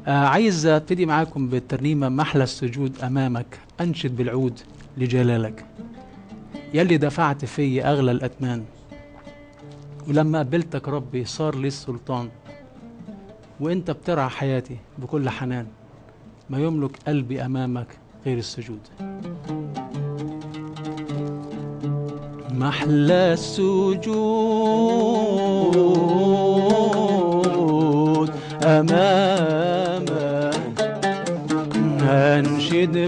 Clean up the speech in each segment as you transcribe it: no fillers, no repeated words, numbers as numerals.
عايز ابتدي معاكم بالترنيمة محلى السجود أمامك، أنشد بالعود لجلالك. يلي دفعت في أغلى الأثمان، ولما قبلتك ربي صار لي السلطان. وانت بترعى حياتي بكل حنان، ما يملك قلبي أمامك غير السجود. محلى السجود أمامك، أنشد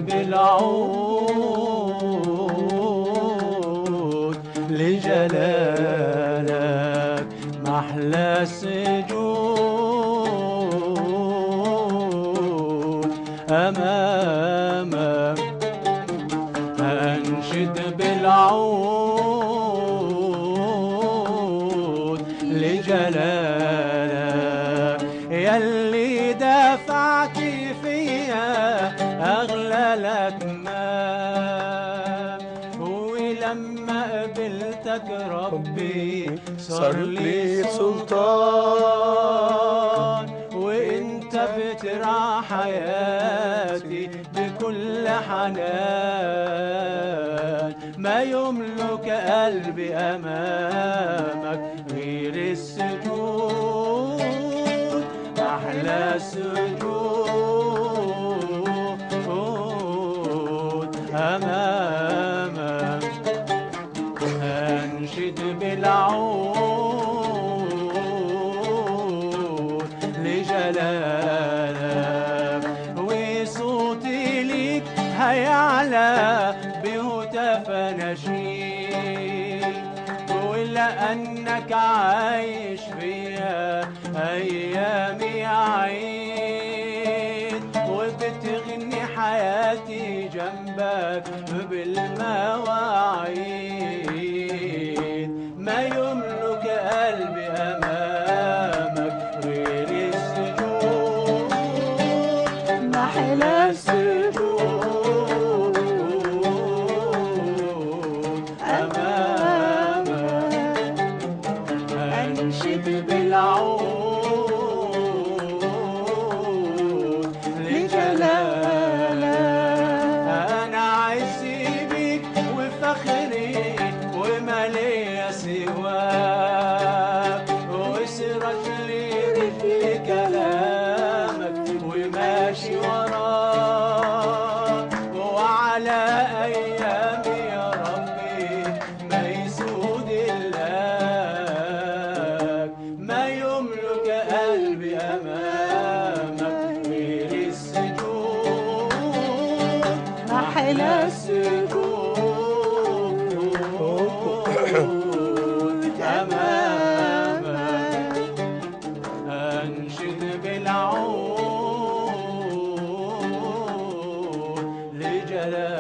بالعود لجلالك. محلى السجود أمامك، أنشد بالعود لجلالك. يلي دفعت فيها أغلى الأكمام، ولما قبلتك ربي صار لي سلطان. وانت بترعى حياتي بكل حنان، ما يملك قلبي أمامك غير السجود. أحلى سجود أمامك، أنشد بالعود لجلالك. وصوتي ليك هيعلى بهتاف نشيد، ولأنك عايش فيها أيامي عيد. وبتغني حياتي جنبك بالمواعيد، ما يملك قلبي أمامك غير السجود. محلى السجود أمامك، أنشد بالعود لجلالك. أنا عزي بيك وفخري وما ليا سواك، وسرج لي رجلي كلامك وماشي وراك. وعلى أيامي يا ربي ما يسود إلاك، ما يملك قلبي أمامك غير السجود. محلى السجود أمامك، أنشد بالعود لجلالك.